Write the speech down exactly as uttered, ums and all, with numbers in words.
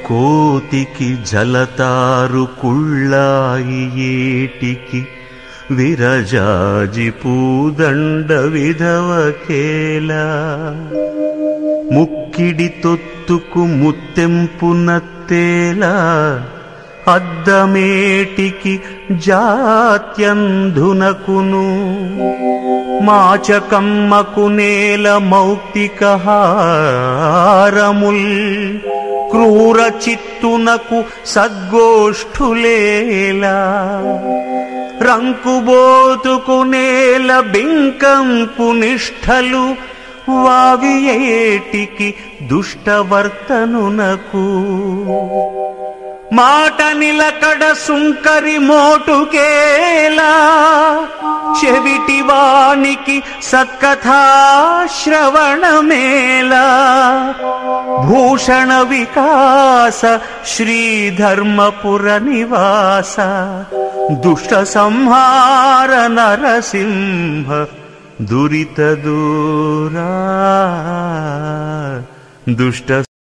కోతికి జలతారు కుళ్ళాయి ఏటికి విరజాజి పూదండ విధవకేలా ముక్కిడి తొత్తుకు ముత్తెంపునత్తేలా అద్దమేటికి జాత్యంధునకును మాచకమ్మకు నేల మౌక్తిక హారముల్ క్రూర చిత్తునకు సద్గోష్ఠులేలా రంకుబోతుకు నేల బింకంపు నిష్ఠలు వావియేటికి దుష్టవర్తనునకు మాట నిలకడ సుంకరి మోటుకేలా చెవిటి వానికి సత్కథాశ్రవణమేలా భూషణ వికాస శ్రీధర్మపుర నివాస దుష్ట సంహార నరసింహ దురిత దూరా దుష్ట